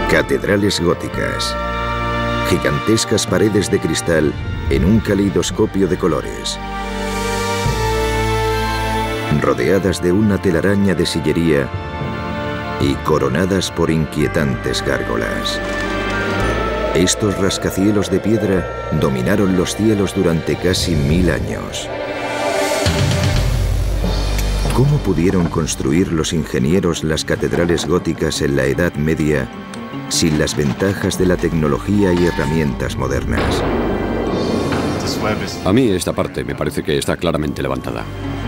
Catedrales góticas. Gigantescas paredes de cristal en un caleidoscopio de colores. Rodeadas de una telaraña de sillería y coronadas por inquietantes gárgolas. Estos rascacielos de piedra dominaron los cielos durante casi 1000 años. ¿Cómo pudieron construir los ingenieros las catedrales góticas en la Edad Media sin las ventajas de la tecnología y herramientas modernas? A mí esta parte me parece que está claramente levantada.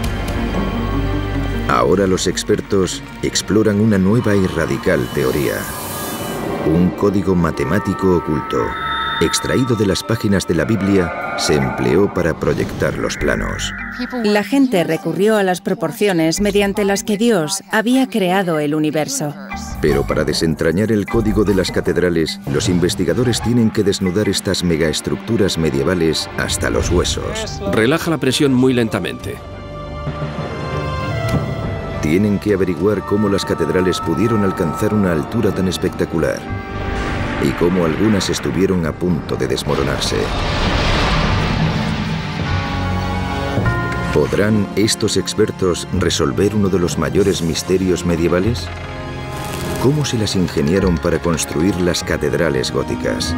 Ahora los expertos exploran una nueva y radical teoría. Un código matemático oculto, extraído de las páginas de la Biblia, se empleó para proyectar los planos. La gente recurrió a las proporciones mediante las que Dios había creado el universo. Pero para desentrañar el código de las catedrales, los investigadores tienen que desnudar estas megaestructuras medievales hasta los huesos. Relaja la presión muy lentamente. Tienen que averiguar cómo las catedrales pudieron alcanzar una altura tan espectacular y cómo algunas estuvieron a punto de desmoronarse. ¿Podrán estos expertos resolver uno de los mayores misterios medievales? ¿Cómo se las ingeniaron para construir las catedrales góticas?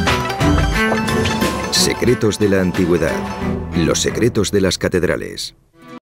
Secretos de la antigüedad. Los secretos de las catedrales.